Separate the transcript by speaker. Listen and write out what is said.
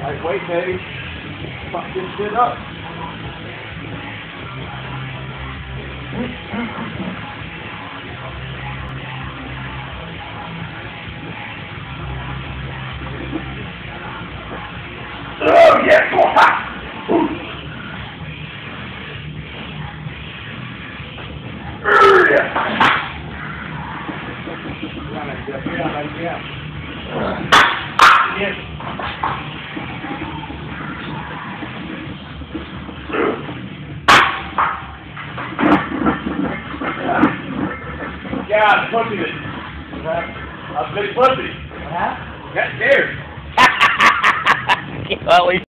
Speaker 1: Alright, wait, baby. Fuck this shit up. Oh, yeah, boy! Yeah, pussy it. A big pussy.
Speaker 2: What happened?
Speaker 1: Got scared.
Speaker 3: Well,